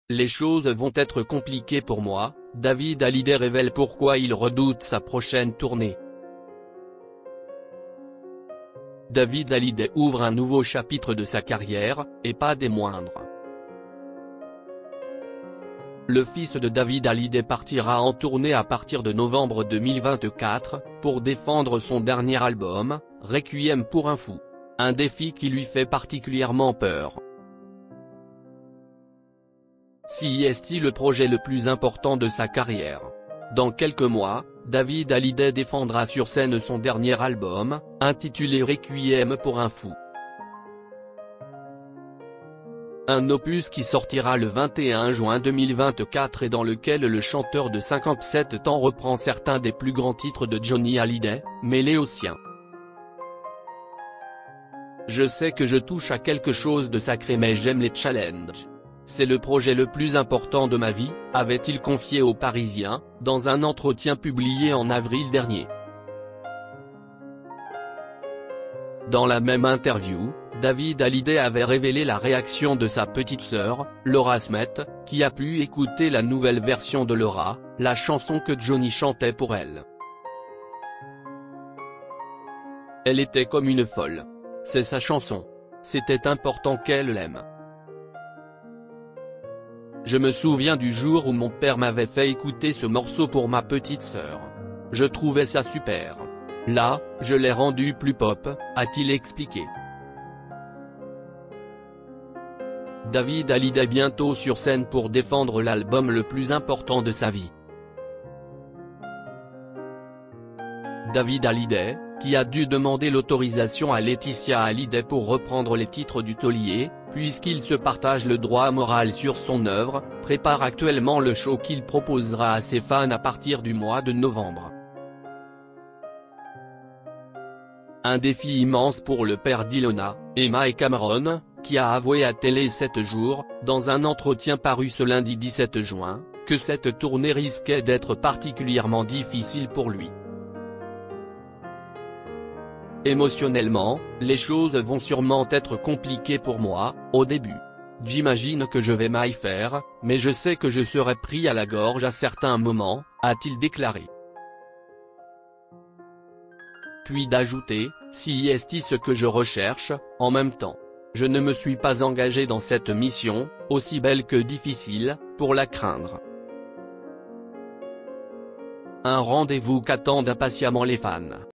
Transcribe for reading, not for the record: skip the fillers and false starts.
Les choses vont être compliquées pour moi. David Hallyday révèle pourquoi il redoute sa prochaine tournée. David Hallyday ouvre un nouveau chapitre de sa carrière, et pas des moindres. Le fils de David Hallyday partira en tournée à partir de novembre 2024, pour défendre son dernier album, Requiem pour un fou. Un défi qui lui fait particulièrement peur. C'est le projet le plus important de sa carrière. Dans quelques mois, David Hallyday défendra sur scène son dernier album, intitulé Requiem pour un fou. Un opus qui sortira le 21 juin 2024 et dans lequel le chanteur de 57 ans reprend certains des plus grands titres de Johnny Hallyday, mêlés aux siens. Je sais que je touche à quelque chose de sacré mais j'aime les challenges. C'est le projet le plus important de ma vie, avait-il confié aux Parisiens, dans un entretien publié en avril dernier. Dans la même interview, David Hallyday avait révélé la réaction de sa petite sœur, Laura Smet, qui a pu écouter la nouvelle version de Laura, la chanson que Johnny chantait pour elle. Elle était comme une folle. C'est sa chanson. C'était important qu'elle l'aime. Je me souviens du jour où mon père m'avait fait écouter ce morceau pour ma petite sœur. Je trouvais ça super. Là, je l'ai rendu plus pop, a-t-il expliqué. David Hallyday bientôt sur scène pour défendre l'album le plus important de sa vie. David Hallyday, qui a dû demander l'autorisation à Laetitia Hallyday pour reprendre les titres du taulier, puisqu'il se partage le droit moral sur son œuvre, prépare actuellement le show qu'il proposera à ses fans à partir du mois de novembre. Un défi immense pour le père d'Ilona, Emma et Cameron, qui a avoué à Télé 7 jours, dans un entretien paru ce lundi 17 juin, que cette tournée risquait d'être particulièrement difficile pour lui. Émotionnellement, les choses vont sûrement être compliquées pour moi, au début. J'imagine que je vais mal faire, mais je sais que je serai pris à la gorge à certains moments, a-t-il déclaré. Puis d'ajouter, si est ce que je recherche, en même temps. Je ne me suis pas engagé dans cette mission, aussi belle que difficile, pour la craindre. Un rendez-vous qu'attendent impatiemment les fans.